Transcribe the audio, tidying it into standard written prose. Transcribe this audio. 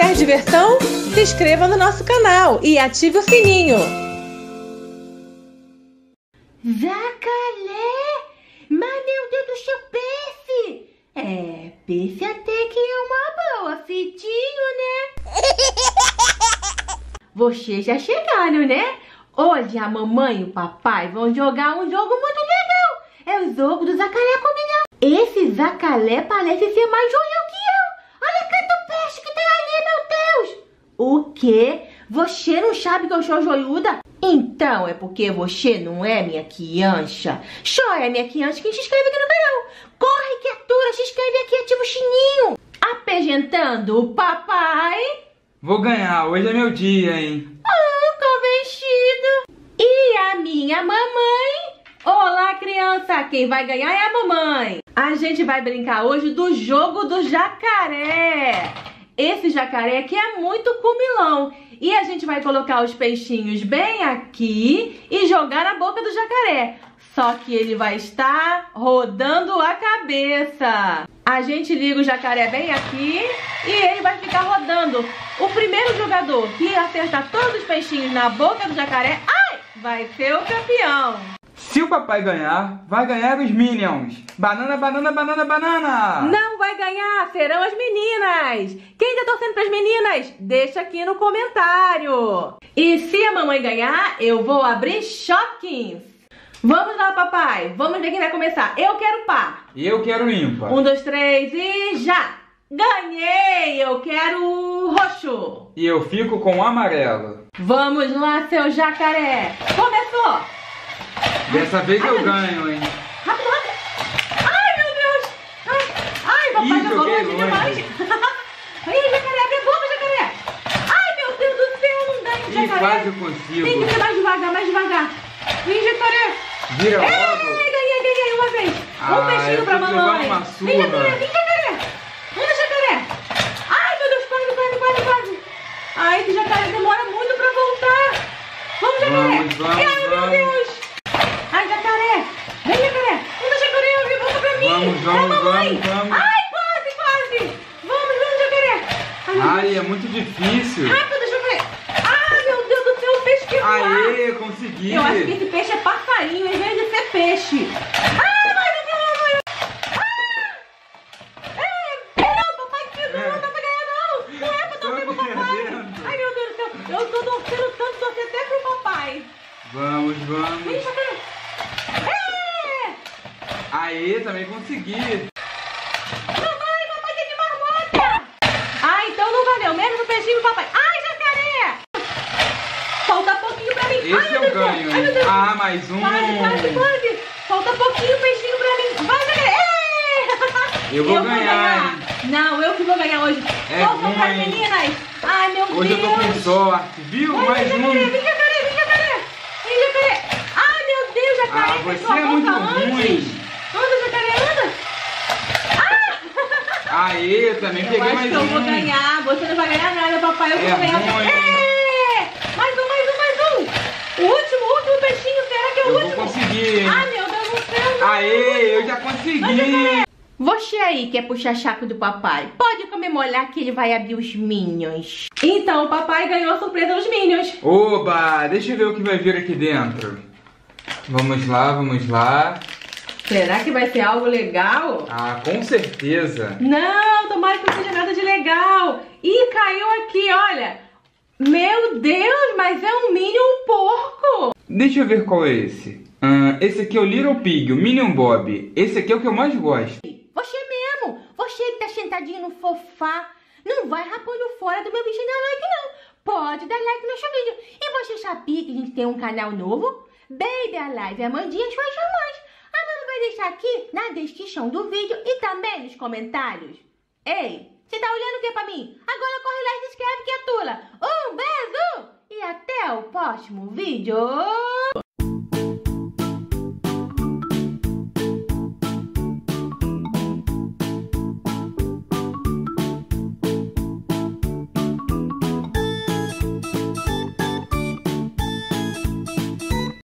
Quer diversão? Se inscreva no nosso canal e ative o sininho. Zacalé! Mas meu Deus do céu, peixe! Peixe até que é uma boa, fitinho, né? Vocês já chegaram, né? Hoje a mamãe e o papai vão jogar um jogo muito legal. É o jogo do Zacalé com milhão. Esse Zacalé parece ser mais joião que eu. Olha quanto peixe que tem ali, meu Deus! O quê? Você não sabe que eu sou joiuda? Então é porque você não é minha criança. Só é minha criança quem se inscreve aqui no canal. Corre, criatura, se inscreve aqui, ativa o sininho. Apresentando o papai. Vou ganhar, hoje é meu dia, hein? Convencido. E a minha mamãe. Olá, criança, quem vai ganhar é a mamãe. A gente vai brincar hoje do jogo do jacaré. Esse jacaré aqui é muito comilão. E a gente vai colocar os peixinhos bem aqui e jogar na boca do jacaré. Só que ele vai estar rodando a cabeça. A gente liga o jacaré bem aqui e ele vai ficar rodando. O primeiro jogador que acertar todos os peixinhos na boca do jacaré, vai ser o campeão. Se o papai ganhar, vai ganhar os Minions. Banana, banana, banana, banana. Não vai ganhar, serão as meninas. Quem tá torcendo pras meninas? Deixa aqui no comentário. E se a mamãe ganhar, eu vou abrir Shopkins. Vamos lá, papai. Vamos ver quem vai começar. Eu quero par. E eu quero ímpar. 1, 2, 3 e já. Ganhei! Eu quero roxo. E eu fico com o amarelo. Vamos lá, seu jacaré. Começou. Dessa vez eu ganho, hein? Rápido, rápido. Ai, meu Deus. Ai, papai Ih, jogou joguei longe longe. demais. Ai, jacaré, abre a boca, jacaré. Ai, meu Deus do céu, não dá, Ih, jacaré. quase eu consigo. Tem que ser mais devagar, mais devagar. Vem, jacaré. Vira logo. Ganhei uma vez. Um peixinho pra eu tô te mamãe. levando uma Vem, surra. jacaré. Anda, jacaré. Ai, meu Deus, quase. Ai, esse jacaré demora muito pra voltar. Vamos, jacaré. Vamos, Ai, meu Deus. Ai, jacaré. Vem, jacaré. Anda, jacaré, volta pra mim. Vamos. Ai, quase. Vamos, jacaré. Ai, meu Ai, Deus. é muito difícil. Rápido, jacaré. Ai, meu Deus do céu, o peixe que voar. Aê, consegui. Eu acho que esse peixe é passarinho em vez de ser peixe. Ai, vai. Não, papai quis, não dá pra ganhar, não. Não é pra torcer pro papai. Ai, meu Deus do céu, eu tô torcendo tanto, torcer até pro papai. Vamos. Vem, jacaré. Aê, também consegui. Papai tem de marmota. Ah, então não valeu, menos o peixinho do papai. Ai, jacaré. Falta pouquinho pra mim. Esse eu ganho, Ai, meu hein? Deus. Ah, mais um. Quase. Falta pouquinho peixinho pra mim. Vai, jacaré. Eu vou ganhar, hein? Não, eu que vou ganhar hoje. É Vou comprar, ruim. meninas. Ai, meu Hoje Deus. eu tô com sorte, viu? Vai, Mais jacaré, um. Vem, jacaré. Ai, meu Deus, jacaré. Ah, fez você sua é muito boca antes. ruim. Anda, jacaré, anda. Aê, eu também peguei Eu acho mais que eu vou um. ganhar. Você não vai ganhar nada, papai. Eu É vou ganhar. ruim. Mais um. O último peixinho. Será que é o Eu último? vou conseguir, hein? Ai, meu Deus do céu. Não. Aê, eu já consegui. Você aí quer puxar saco do papai? Pode comemorar que ele vai abrir os Minions. Então, o papai ganhou a surpresa dos Minions. Oba, deixa eu ver o que vai vir aqui dentro. Vamos lá. Será que vai ser algo legal? Ah, com certeza. Não, tomara que não seja nada de legal. Ih, caiu aqui, olha. Meu Deus, mas é um Minion porco. Deixa eu ver qual é esse. Esse aqui é o Little Pig, o Minion Bob. Esse aqui é o que eu mais gosto. Você mesmo, você que tá sentadinho no sofá, não vai rapando fora do meu vídeo e dar like não. Pode dar like no nosso vídeo. E você sabia que a gente tem um canal novo? Baby Alive Amandinha Suas Jamãs. A mamãe vai deixar aqui na descrição do vídeo e também nos comentários. Ei, você tá olhando o que pra mim? Agora corre lá e se inscreve, criatura. Um beijo e até o próximo vídeo.